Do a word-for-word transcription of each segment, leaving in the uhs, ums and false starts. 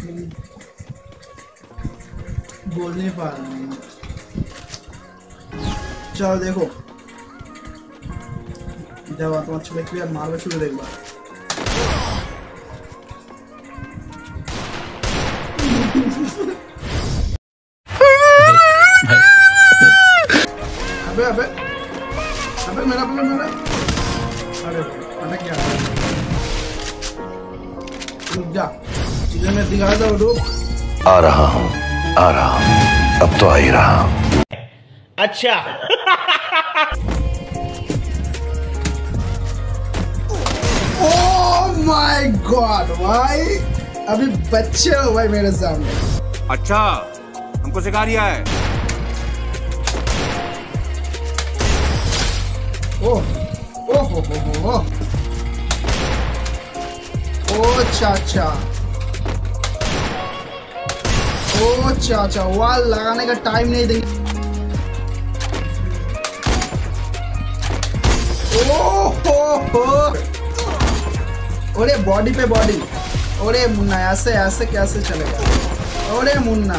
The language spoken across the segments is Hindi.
लेकिन बोल नहीं पा रहा हूँ। चलो देखो जब तुम अच्छे व्यक्ति यार मारो शुरू देख बार। अबे अबे अबे मेरा अबे मेरा अरे अरे क्या रुक जा चीजें मैं दिखा दो रुक। आ रहा हूँ आ रहा हूँ अब तो आ ही रहा हूँ। अच्छा ओह माय गॉड भाई अभी बच्चे हो भाई मेरे सामने। अच्छा हमको सिखा रिया है। ओह ओह हो हो हो ओ चाचा ओ चाचा वाल लगाने का टाइम नहीं देंगे। ओह हो हो ओरे बॉडी पे बॉडी। ओरे मुन्ना ऐसे ऐसे कैसे चलेगा। ओरे मुन्ना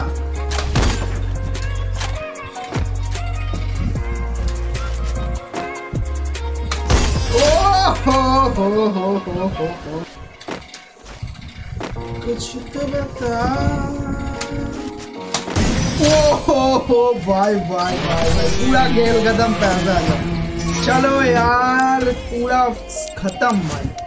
ओह हो हो हो हो हो हो कुछ तो बता। ओह हो हो भाई भाई भाई भाई पूरा खेल खत्म पैसा। चलो यार पूरा खत्म भाई।